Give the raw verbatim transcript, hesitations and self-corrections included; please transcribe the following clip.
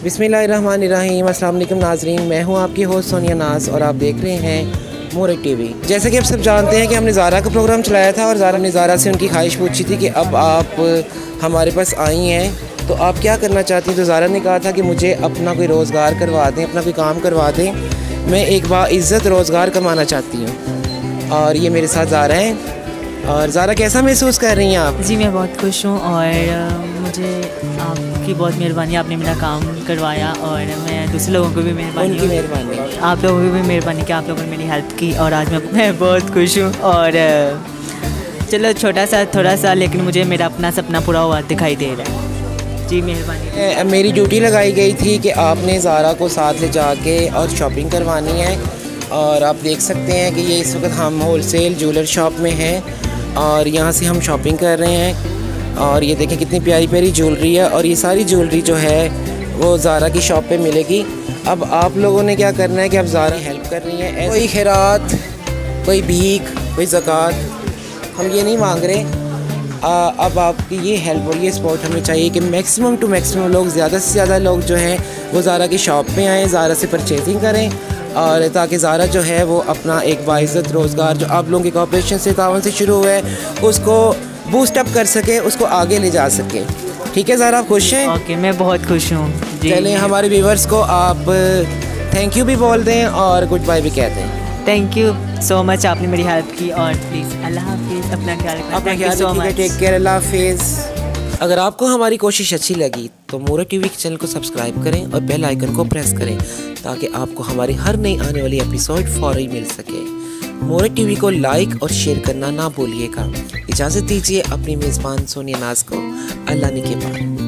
बिस्मिल्लाहिर्रहमानिर्रहीम। अस्सलाम वालेकुम नाज़रीन, मैं हूं आपकी होस्ट सोनिया नाज और आप देख रहे हैं मोरे टीवी। जैसे कि आप सब जानते हैं कि हमने ज़ारा का प्रोग्राम चलाया था और ज़ारा ने ज़ारा से उनकी ख्वाहिश पूछी थी कि अब आप हमारे पास आई हैं तो आप क्या करना चाहती हैं। तो ज़ारा ने कहा था कि मुझे अपना कोई रोज़गार करवा दें, अपना कोई काम करवा दें, मैं एक बाइज़्ज़त रोज़गार कमाना चाहती हूँ। और ये मेरे साथ ज़ारा हैं। और ज़ारा, कैसा महसूस कर रही हैं आप? जी मैं बहुत खुश हूँ और मुझे आपकी बहुत मेहरबानी, आपने मेरा काम करवाया और मैं दूसरे लोगों को भी मेहरबानी उनकी मेहरबानी, आप लोगों को भी मेहरबानी कि आप लोगों ने मेरी हेल्प की और आज मैं मैं बहुत खुश हूँ। और चलो छोटा सा थोड़ा सा, लेकिन मुझे मेरा अपना सपना पूरा हुआ दिखाई दे रहा है। जी मेहरबानी। मेरी ड्यूटी लगाई गई थी कि आपने ज़ारा को साथ ले जाके और शॉपिंग करवानी है। और आप देख सकते हैं कि ये इस वक्त हम होलसेल ज्वेलर शॉप में हैं और यहाँ से हम शॉपिंग कर रहे हैं। और ये देखें कितनी प्यारी प्यारी ज्वेलरी है और ये सारी ज्वेलरी जो है वो ज़ारा की शॉप पे मिलेगी। अब आप लोगों ने क्या करना है कि आप ज़ारा की हेल्प कर रही हैं। कोई खैरात, कोई भीख, कोई ज़कात हम ये नहीं मांग रहे। आ, अब आपकी ये हेल्प और ये सपोर्ट हमें चाहिए कि मैक्सिमम टू मैक्सिमम लोग, ज़्यादा से ज़्यादा लोग जो हैं वो ज़ारा की शॉप पे आएँ, ज़ारा से परचेजिंग करें और ताकि ज़ारा जो है वो अपना एक बाइज़्ज़त रोज़गार जो आप लोगों के कॉर्पोरेशन से तावन से शुरू हुआ है उसको बूस्ट अप कर सके, उसको आगे ले जा सके। ठीक है ज़ारा, आप खुश हैं? ओके, मैं बहुत खुश हूँ। चलें, हमारे व्यूवर्स को आप थैंक यू भी बोल दें और गुड बाय भी कहते हैं। थैंक यू सो मच, आपने मेरी हेल्प की और प्लीज़ अल्लाह हाफिज़, अपना ख्याल रखना। अपना ख्याल रखिएगा, टेक केयर, अल्लाह हाफिज़। अगर आपको हमारी कोशिश अच्छी लगी तो मोरे टीवी के चैनल को सब्सक्राइब करें और बेल आइकन को प्रेस करें ताकि आपको हमारी हर नई आने वाली एपिसोड फौरी मिल सके। मोरे टीवी को लाइक और शेयर करना ना भूलिएगा। इजाज़त दीजिए अपनी मेज़बान सोनिया नाज को। अल्लाह ने के बाद।